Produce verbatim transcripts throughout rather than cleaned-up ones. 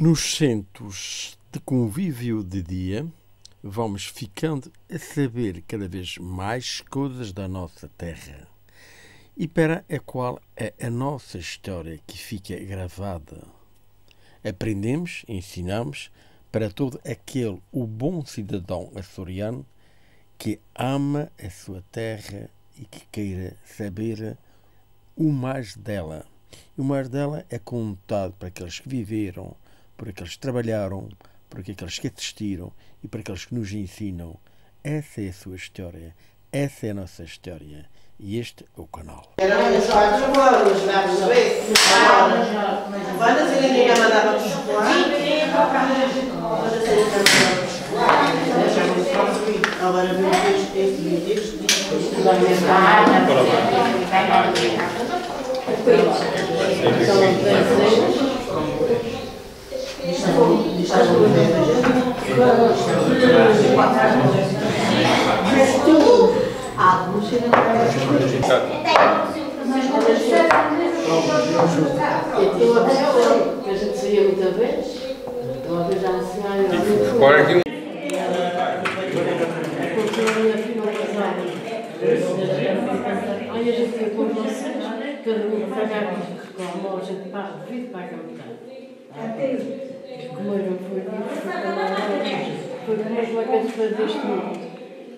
Nos centros de convívio de dia, vamos ficando a saber cada vez mais coisas da nossa terra e para a qual é a nossa história que fica gravada. Aprendemos, ensinamos para todo aquele o bom cidadão açoriano que ama a sua terra e que queira saber o mais dela. O mais dela é contado para aqueles que viveram, por aqueles que trabalharam, por aqueles que assistiram e por aqueles que nos ensinam. Essa é a sua história, essa é a nossa história e este é o canal. Eu acredito que a gente saía muita vez, uma vez já a senhora... Agora aqui um... Olha, a gente ia com vocês, cada um pagar com a mão, a gente paga o vidro, paga o metade. Como eu não fui dito, foi como as vacas para deste mundo.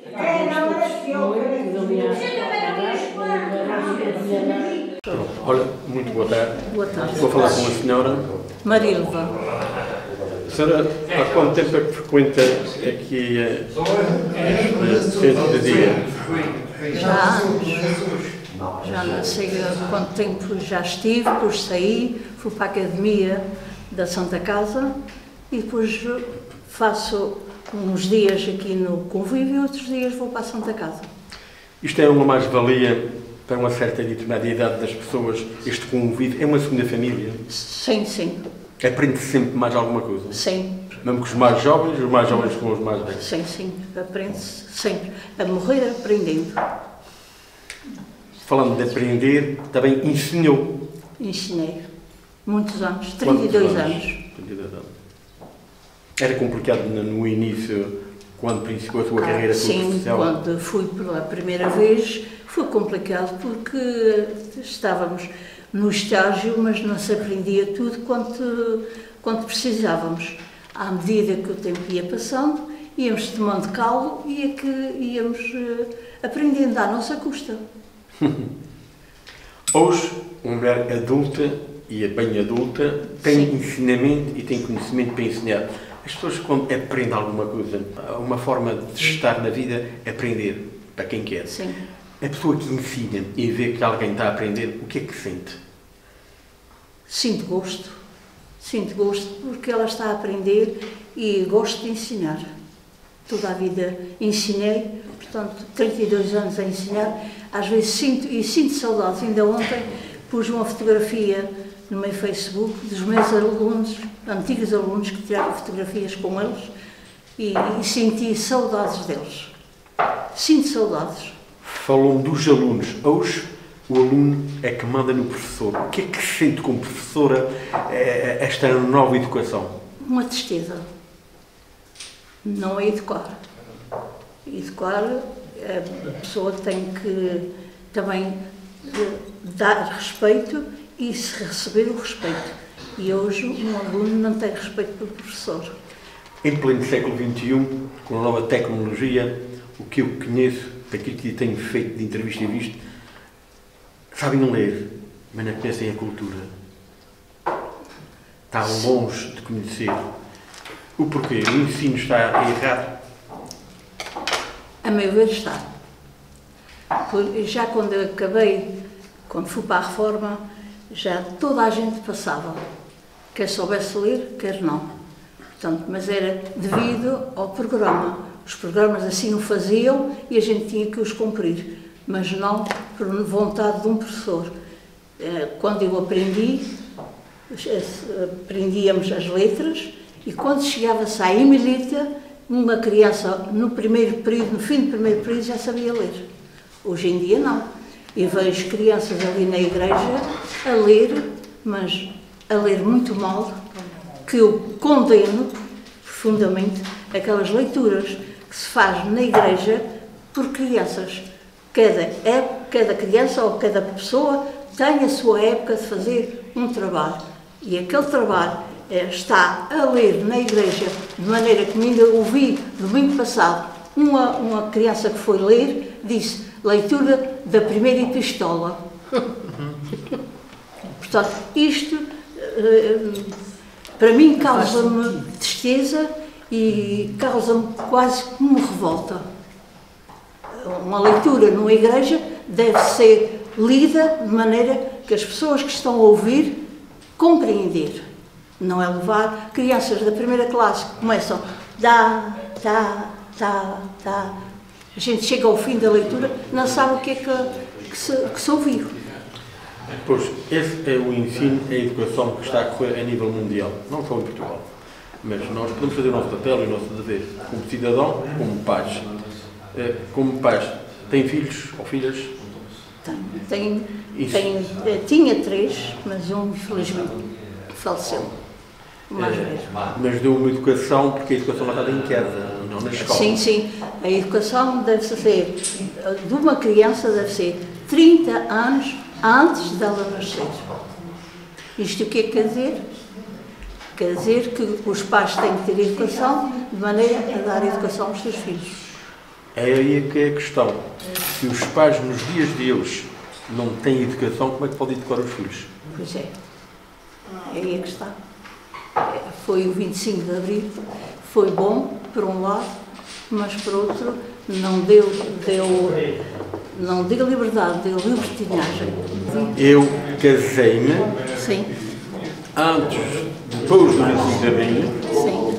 Olha, muito boa tarde. Boa tarde. Vou falar com a senhora. Marilva. Senhora, há quanto tempo é que frequenta aqui este centro de dia? Já há anos. Já não sei há quanto tempo já estive, depois saí, fui para a academia da Santa Casa e depois faço uns dias aqui no convívio e outros dias vou para a Santa Casa. Isto é uma mais-valia para uma certa determinada idade das pessoas, este convívio, é uma segunda família? Sim, sim. Aprende-se sempre mais alguma coisa? Sim. Mesmo com os mais jovens, os mais jovens com os mais velhos? Sim, sim. Aprende-se sempre. A morrer aprendendo. Falando de aprender, também ensinou? Ensinei. Muitos anos. trinta e dois anos. trinta e dois anos. Era complicado no início, quando principiou a sua ah, carreira sim, profissional? Quando fui pela primeira vez, foi complicado porque estávamos no estágio, mas não se aprendia tudo quanto, quanto precisávamos. À medida que o tempo ia passando, íamos tomando calo e é que íamos uh, aprendendo à nossa custa. Hoje, uma mulher adulta e bem adulta tem Sim. ensinamento e tem conhecimento para ensinar. As pessoas, quando aprendem alguma coisa, uma forma de estar na vida é aprender, para quem quer. Sim. A pessoa que ensina e vê que alguém está a aprender, o que é que sente? Sinto gosto. Sinto gosto porque ela está a aprender e gosto de ensinar. Toda a vida ensinei, portanto, trinta e dois anos a ensinar. Às vezes sinto, e sinto saudades. Ainda ontem pus uma fotografia no meu Facebook dos meus alunos, antigos alunos, que tiraram fotografias com eles e, e senti saudades deles. Sinto saudades. Falou-me dos alunos. Hoje, o aluno é que manda no professor. O que é que sente como professora esta nova educação? Uma tristeza. Não é educar. Educar, a pessoa tem que também dar respeito e se receber o respeito. E hoje um aluno não tem respeito pelo professor. Em pleno século vinte e um, com a nova tecnologia, o que eu conheço, daquilo que tenho feito de entrevista e visto, sabem ler, mas não conhecem a cultura. Está longe de conhecer. O porquê? O ensino está errado? A meu ver está. Por, já quando eu acabei, quando fui para a reforma, já toda a gente passava. Quer soubesse ler, quer não. Portanto, mas era devido ao programa. Os programas assim o faziam e a gente tinha que os cumprir. Mas não por vontade de um professor. Quando eu aprendi, aprendíamos as letras e quando chegava-se à Emilita, uma criança no primeiro período, no fim do primeiro período, já sabia ler. Hoje em dia não. Eu vejo crianças ali na igreja a ler, mas a ler muito mal, que que eu condeno profundamente aquelas leituras que se faz na igreja por crianças. Cada, época, cada criança ou cada pessoa tem a sua época de fazer um trabalho. E aquele trabalho é, está a ler na igreja, de maneira que ainda ouvi domingo passado, uma, uma criança que foi ler, disse, leitura da primeira epistola. Portanto, isto, para mim, causa-me tristeza e causa-me quase uma revolta. Uma leitura numa igreja deve ser lida de maneira que as pessoas que estão a ouvir compreender. Não é levar crianças da primeira classe que começam dá, tá, tá, tá. A gente chega ao fim da leitura, não sabe o que é que, que, se, que se ouviu. Pois, esse é o ensino, é a educação que está a correr a nível mundial, não só em Portugal. Mas nós podemos fazer o nosso papel e o nosso dever, como cidadão, como pais. Como pais, tem filhos ou filhas? Tenho. Tenho, tenho, tinha três, mas um, infelizmente, faleceu. Mais é, mas deu uma educação, porque a educação não está em casa, não na escola. Sim, sim. A educação deve ser, de uma criança, deve ser trinta anos antes dela nascer. Isto o que é que quer dizer? Quer dizer que os pais têm que ter educação de maneira a dar educação aos seus filhos. É aí que é a questão. Se os pais, nos dias de hoje, não têm educação, como é que podem educar os filhos? Pois é. É aí que está. Foi o vinte e cinco de Abril, foi bom, por um lado, mas por outro, não deu, deu, não deu liberdade, deu libertinagem. Eu casei-me Sim. antes, depois do vinte e cinco de Abril, Sim.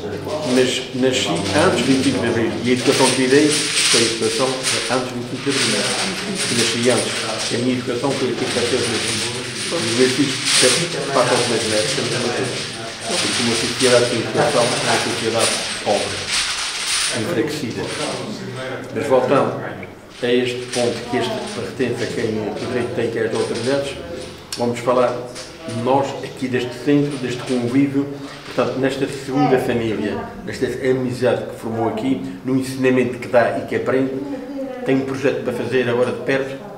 mas nasci antes do vinte e cinco de Abril e a educação que tirei foi a educação antes do vinte e cinco de Abril. Nasci antes. A minha educação foi aqui para ter os meus filhos. Os meus filhos passam os meus netos, temos uma coisa. Porque uma sociedade sem educação é uma sociedade pobre, enfraquecida. Mas voltando a este ponto que este pertence a quem o direito tem, que é as autoridades, vamos falar nós aqui deste centro, deste convívio, portanto, nesta segunda família, nesta amizade que formou aqui, no ensinamento que dá e que aprende. Tem um projeto para fazer agora de perto?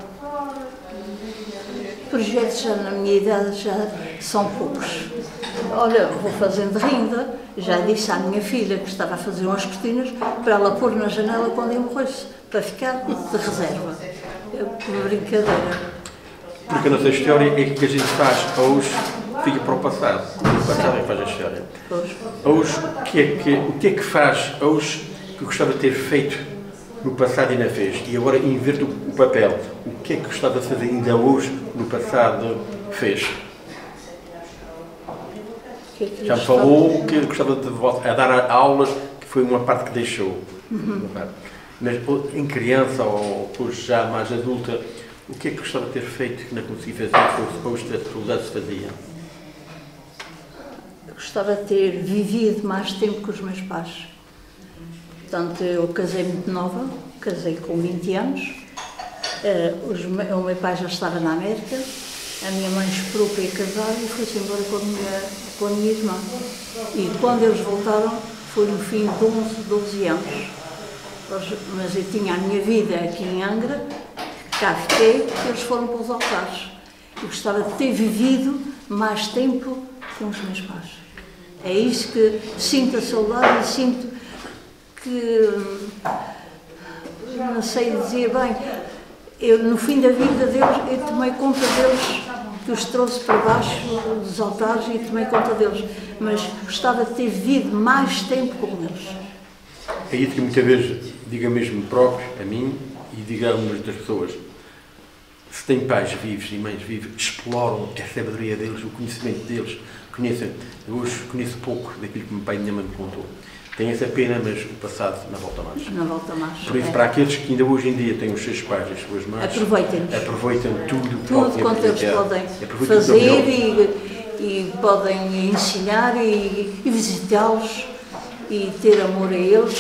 Projetos já na minha idade já são poucos. Olha, vou fazendo renda, já disse à minha filha que estava a fazer umas cortinas para ela pôr na janela quando eu morresse, para ficar de reserva. Por brincadeira. Porque a nossa história é que a gente faz hoje, fica para o passado. O passado é que faz a história. Hoje, o que é que, o que, é que faz hoje que gostava de ter feito no passado e ainda fez? E agora inverto o papel. O que é que gostava de fazer ainda hoje no passado fez? Que é que Já me falou que gostava de a dar aulas, que foi uma parte que deixou. Uhum. Mas em criança ou hoje já mais adulta, o que é que gostava de ter feito que não consegui fazer, que fosse hoje a atualidade se fazia? Gostava de ter vivido mais tempo com os meus pais. Portanto, eu casei muito nova, casei com vinte anos. Uh, os, o meu pai já estava na América, a minha mãe esperou para ir casar e foi-se embora com a, minha, com a minha irmã. E quando eles voltaram, foi no fim de onze, doze anos. Mas eu tinha a minha vida aqui em Angra, cá fiquei, e eles foram para os altares. Eu gostava de ter vivido mais tempo com os meus pais. É isso que sinto a saudade e sinto que, não sei dizer bem, eu, no fim da vida deles, eu tomei conta deles, que os trouxe para baixo dos altares e tomei conta deles, mas gostava de ter vivido mais tempo com eles. É isso que muitas vezes digo mesmo próprio, a mim, e digo a algumas das pessoas. Se têm pais vivos e mães vivas, exploram a sabedoria deles, o conhecimento deles, conhecem. Eu hoje conheço pouco daquilo que o meu pai e a minha mãe me contou. Tem essa pena, mas o passado não volta mais. Não volta mais. Por isso, é. para aqueles que ainda hoje em dia têm os seus pais e as suas mães, aproveitem-nos. Aproveitem tudo, tudo quanto eles podem fazer e, e podem ensinar e, e visitá-los e ter amor a eles.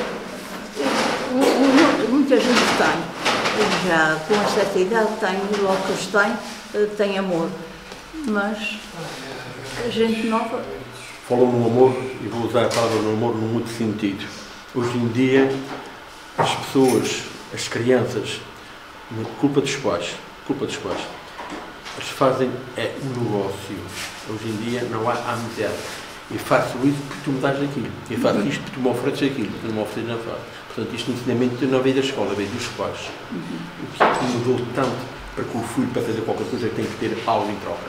Muita gente tem, já com uma certa idade tem, logo que os têm, tem amor. Mas a gente nova falou no amor, e vou usar a palavra no amor num muito sentido. Hoje em dia, as pessoas, as crianças, culpa dos pais, culpa dos pais, eles fazem é um negócio. Hoje em dia não há amizade. E faço isso porque tu me dás aquilo. E faço isto porque tu me ofereces aquilo. Tu não me ofereces, não faço. Portanto, isto ensinamento não veio da escola, veio dos pais. O que mudou tanto para que o filho, para fazer qualquer coisa, tem que ter algo em troca.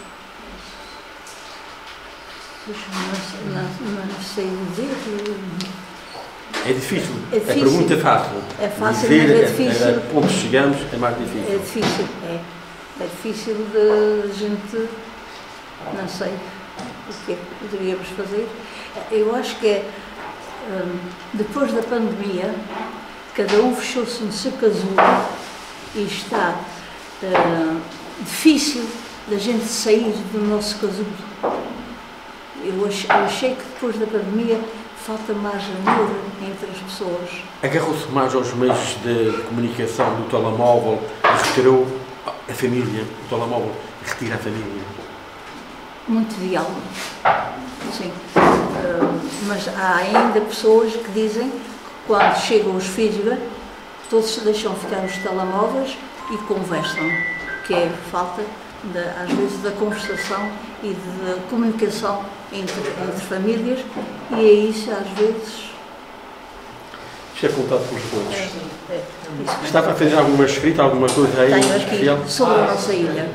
Mas não, não sei dizer. É difícil. É difícil. A pergunta é fácil. É fácil, dizer, mas é difícil. A, a, a ponto chegamos é mais difícil. É difícil, é. É difícil de gente, não sei o que é que poderíamos fazer. Eu acho que é, hum, depois da pandemia, cada um fechou-se no seu casulo e está hum, difícil da gente sair do nosso casulo. Eu achei, eu achei que depois da pandemia falta mais amor entre as pessoas. Agarrou-se mais aos meios de comunicação do telemóvel e retirou a família, o telemóvel, retira a família. Muito diálogo, sim. Uh, mas há ainda pessoas que dizem que quando chegam os filhos, todos se deixam ficar os telemóveis e conversam, que é falta, de, às vezes, da conversação e de comunicação entre, entre famílias, e é isso, às vezes... Isto é contado pelos pontos. É, é, Estava a fazer alguma escrita, alguma coisa aí? Tenho aqui, real? sobre a nossa ilha.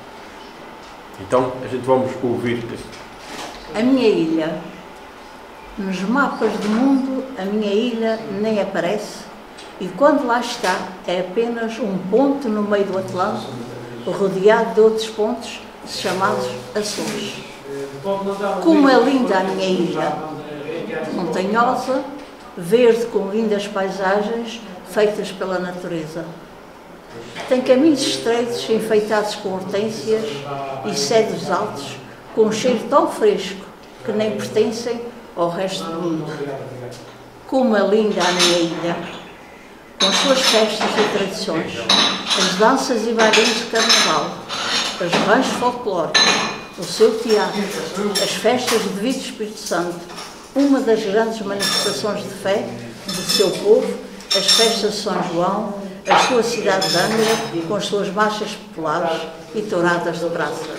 Então, a gente vamos ouvir. A minha ilha, nos mapas do mundo, a minha ilha nem aparece, e quando lá está, é apenas um ponto no meio do Atlântico, rodeado de outros pontos chamados Açores. Como é linda a minha ilha, montanhosa, verde com lindas paisagens feitas pela natureza. Tem caminhos estreitos enfeitados com hortênsias e cedros altos, com um cheiro tão fresco que nem pertencem ao resto do mundo. Como é linda a minha ilha, com as suas festas e tradições, as danças e bailinhos de carnaval, as ranchos folclóricos, o seu teatro, as festas de Divino Espírito Santo, uma das grandes manifestações de fé do seu povo, as festas de São João, a sua cidade de Angra, com as suas marchas populares e touradas de praça.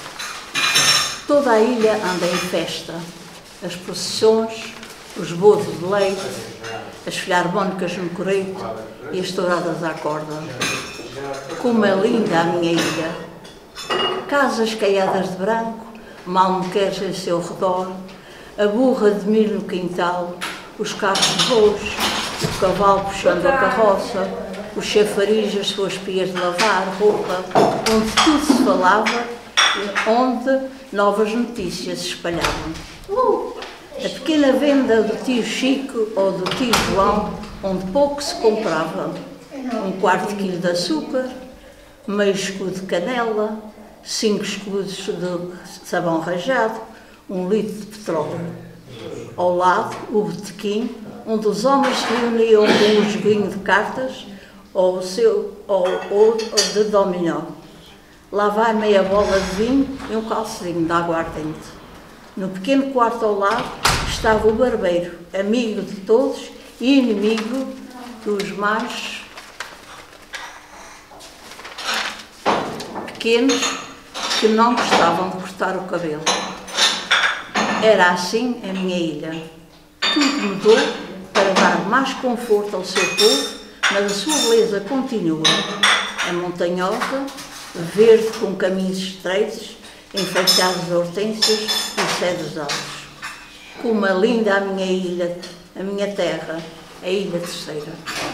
Toda a ilha anda em festa, as procissões, os bodos de leite, as filharmónicas no coreto e as touradas à corda. Como é linda a minha ilha! Casas caiadas de branco, malmequeres em seu redor, a burra de milho no quintal, os carros de bois, o cavalo puxando a carroça, os chafariz, as suas pias de lavar roupa, onde tudo se falava, onde novas notícias se espalhavam. A pequena venda do tio Chico ou do tio João, onde pouco se comprava, um quarto de quilo de açúcar, meio escudo de canela, cinco escudos de sabão rajado, um litro de petróleo. Ao lado, o botequim, onde os homens se reuniam com um joguinho de cartas ou, o seu, ou, ou, ou de dominó. Lá vai meia bola de vinho e um calcezinho de aguardente. No pequeno quarto ao lado estava o barbeiro, amigo de todos e inimigo dos mais pequenos que não gostavam de cortar o cabelo. Era assim a minha ilha. Tudo mudou para dar mais conforto ao seu povo, mas a sua beleza continua. É montanhosa, verde com caminhos estreitos, enfeitados de hortênsias e cedros altos. Como é linda a minha ilha, a minha terra, a Ilha Terceira.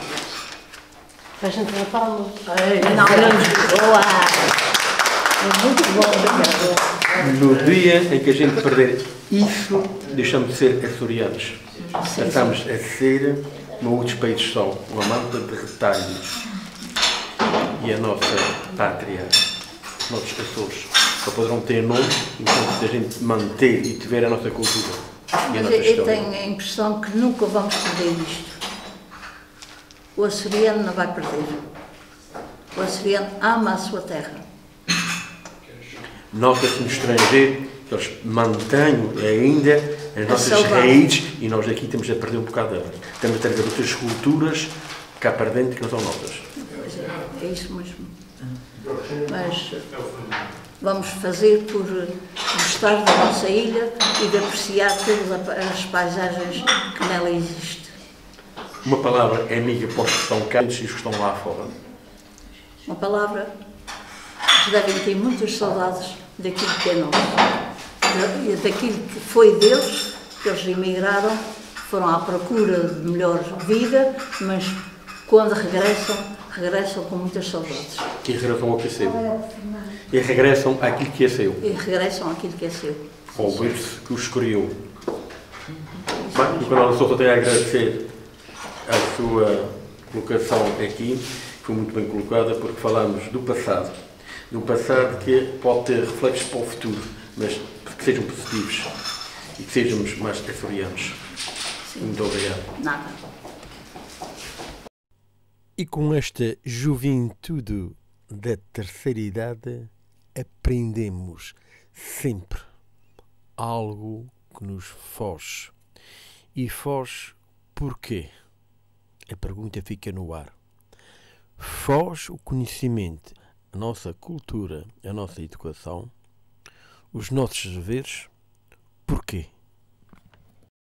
A gente não palma. Não, não, boa! É muito bom, obrigada. No dia em que a gente perder isso, deixamos de ser açorianos. Passamos a ser, como outros países são, uma manta de retalhos. E a nossa pátria, os nossos Açores, só poderão ter nome enquanto a gente manter e tiver a nossa cultura e a Mas nossa eu história. tenho a impressão que nunca vamos perder isto. O açoriano não vai perder. O açoriano ama a sua terra. Nota-se no estrangeiro eles mantêm ainda as nossas raízes e nós aqui temos a perder um bocado delas. Temos a trazer outras culturas cá para dentro que não são nossas. Pois é, é isso mesmo. Mas vamos fazer por gostar da nossa ilha e de apreciar todas as paisagens que nela existem. Uma palavra é amiga para os que estão cá e os que estão lá fora. Uma palavra, eles devem ter muitas saudades daquilo que é nosso, daquilo que foi deles, que eles emigraram, foram à procura de melhor vida, mas quando regressam, regressam com muitas saudades. E regressam ao que é seu. E regressam àquilo que é seu. E regressam àquilo que é seu. Ao berço que os escolheu. Bem, e quando a Sousa tem a agradecer a sua colocação aqui, foi muito bem colocada, porque falamos do passado. Do passado que pode ter reflexos para o futuro, mas que sejam positivos e que sejamos mais açorianos. Muito obrigado. Nada. E com esta juventude da terceira idade, aprendemos sempre algo que nos foge. E foge porquê? A pergunta fica no ar. Foge o conhecimento, a nossa cultura, a nossa educação, os nossos deveres, porquê?